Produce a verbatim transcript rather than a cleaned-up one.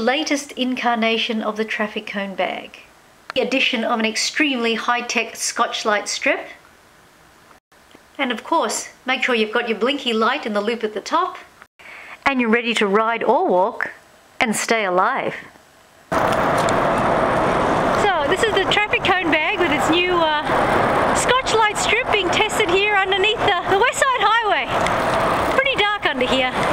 latest incarnation of the traffic cone bag. The addition of an extremely high-tech Scotchlite strip. And of course, make sure you've got your blinky light in the loop at the top. And you're ready to ride or walk and stay alive. So this is the traffic cone bag with its new uh, Scotchlite strip being tested here underneath the, the West Side Highway. Pretty dark under here.